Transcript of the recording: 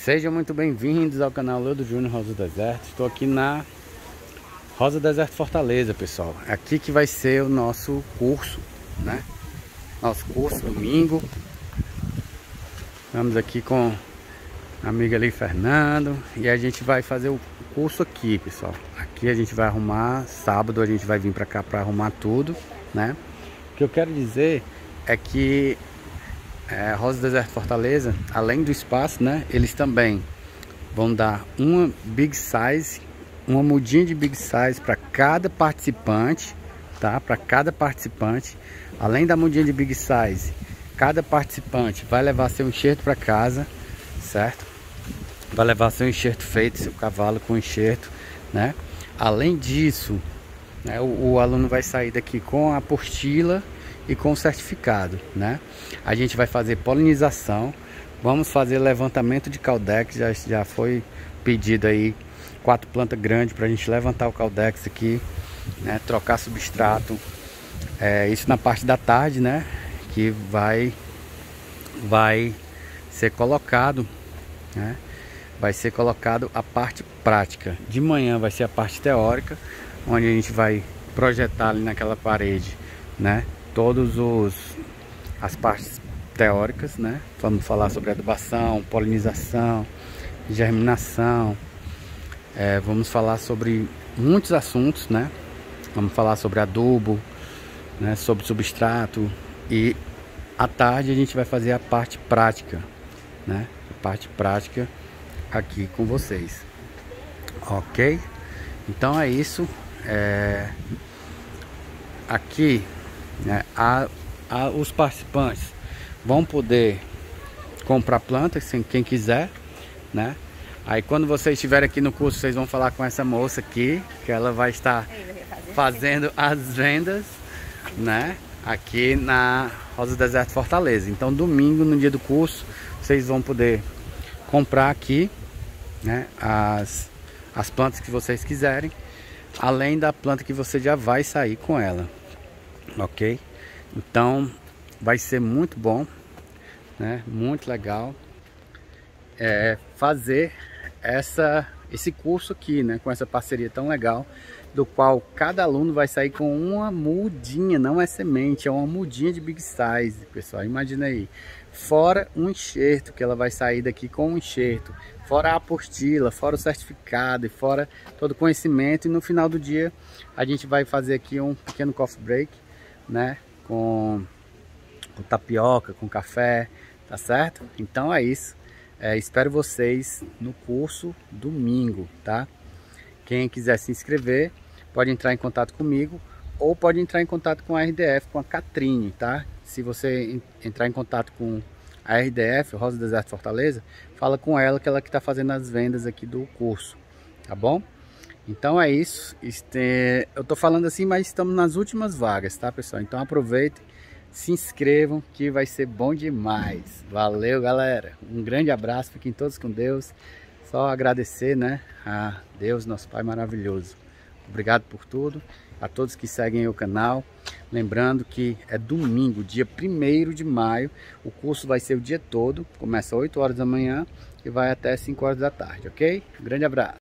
Sejam muito bem-vindos ao canal Leudo Júnior Rosa do Deserto. Estou aqui na Rosa do Deserto Fortaleza, pessoal. É aqui que vai ser o nosso curso, né? Nosso curso domingo. Estamos aqui com a amiga ali, Fernando, e a gente vai fazer o curso aqui, pessoal. Aqui a gente vai arrumar, sábado a gente vai vir para cá para arrumar tudo, né? O que eu quero dizer é que Rosa do Deserto Fortaleza, além do espaço, né, eles também vão dar uma big size, uma mudinha de big size para cada participante, tá? Para cada participante. Além da mudinha de big size, cada participante vai levar seu enxerto para casa, certo? Vai levar seu enxerto feito, seu cavalo com enxerto, né? Além disso, né, o aluno vai sair daqui com a apostila e com o certificado, né? A gente vai fazer polinização, vamos fazer levantamento de caldex, já foi pedido aí 4 plantas grandes para a gente levantar o caldex aqui, né? Trocar substrato, isso na parte da tarde, né? Que vai ser colocado, né? Vai ser colocado a parte prática. De manhã vai ser a parte teórica, onde a gente vai projetar ali naquela parede, né? As partes teóricas, né? Vamos falar sobre adubação, polinização, germinação, vamos falar sobre muitos assuntos, né? Vamos falar sobre adubo, né? Sobre substrato, e à tarde a gente vai fazer a parte prática, né? A parte prática aqui com vocês, ok? Então é isso. Aqui, né, os participantes vão poder comprar plantas, quem quiser, né? Aí quando vocês estiverem aqui no curso, vocês vão falar com essa moça aqui, que ela vai estar fazendo as vendas, né? Aqui na Rosa do Deserto Fortaleza. Então domingo, no dia do curso, vocês vão poder comprar aqui, né, as plantas que vocês quiserem, além da planta que você já vai sair com ela, ok? Então vai ser muito bom, né? Muito legal fazer esse curso aqui, né? Com essa parceria tão legal, do qual cada aluno vai sair com uma mudinha, não é semente, é uma mudinha de big size, pessoal. Imagina aí, fora um enxerto, que ela vai sair daqui com um enxerto, fora a apostila, fora o certificado e fora todo o conhecimento. E no final do dia a gente vai fazer aqui um pequeno coffee break, né? Com tapioca, com café, tá certo? Então é isso. Espero vocês no curso domingo, tá? Quem quiser se inscrever pode entrar em contato comigo, ou pode entrar em contato com a RDF, com a Catrine, tá? Se você entrar em contato com a RDF, Rosa do Deserto Fortaleza, fala com ela, que ela que está fazendo as vendas aqui do curso, tá bom? Então é isso. Eu tô falando assim, mas estamos nas últimas vagas, tá, pessoal? Então aproveitem, se inscrevam, que vai ser bom demais. Valeu, galera. Um grande abraço, fiquem todos com Deus. Só agradecer, né, a Deus, nosso Pai maravilhoso. Obrigado por tudo. A todos que seguem o canal. Lembrando que é domingo, dia 1º de maio. O curso vai ser o dia todo. Começa às 8 horas da manhã e vai até 5 horas da tarde, ok? Um grande abraço.